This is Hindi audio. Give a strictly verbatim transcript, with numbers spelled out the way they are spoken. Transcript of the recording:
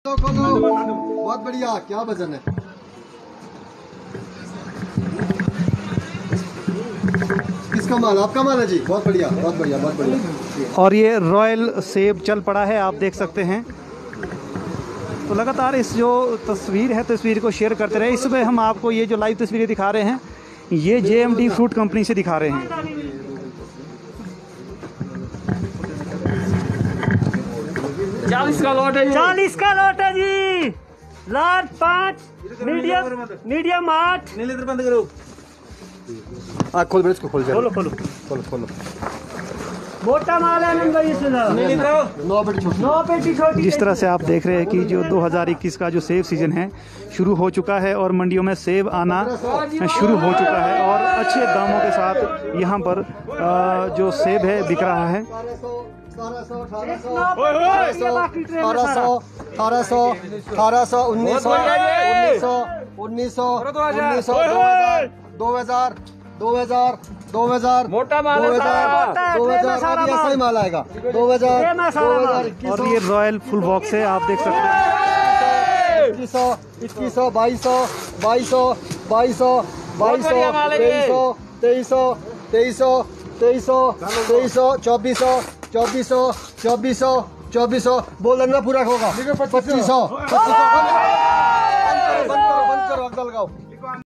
बहुत बढ़िया। क्या वजन है? किसका माल? आपका माल है जी। बहुत बढ़िया, बहुत बढ़िया, बहुत बढ़िया। और ये रॉयल सेब चल पड़ा है, आप देख सकते हैं। तो लगातार इस जो तस्वीर है तस्वीर को शेयर करते रहे। इसमें हम आपको ये जो लाइव तस्वीरें दिखा रहे हैं ये J M D fruit company से दिखा रहे हैं। चालीस का लॉट है, चालीस का लॉट है जी। लार्ज पाँच, मीडियम मीडियम आठ। नीले बंद करो। हाँ खोल इसको, खोल खोलो खोलो खोलो खोलो। मोटा माल है भाई इसमें। नौ पेटी छोटी, नौ पेटी छोटी। जिस तरह से आप देख रहे हैं कि जो दो हज़ार इक्कीस का जो सेब सीजन है शुरू हो चुका है और मंडियों में सेब आना शुरू हो चुका है और अच्छे दामों के साथ यहाँ पर जो सेब है बिक रहा है। अठारह सौ अठारह सौ अठारह सौ अठारह सौ अठारह सौ उन्नीस सौ उन्नीस सौ उन्नीस सौ उन्नीस सौ दो हजार दो हजार दो हजार मोटा माल दो हजार दो हजार ऐसा ही माल आएगा। दो हजार दो हजार और ये रॉयल फुल बॉक्स है, आप देख सकते हैं। इक्कीस सौ इक्कीस सौ बाईस सौ बाईस सौ बाईस सौ बाईस सौ तेईस सौ तेईस सौ तेईस सौ तेईस सौ तेईस सौ चौबीस सौ चौबीस सौ चौबीस सौ चौबीस सौ बोल ना पूरा होगा। पच्चीस सौ बंद करो बंद करो बंद करो, अगला लगाओ।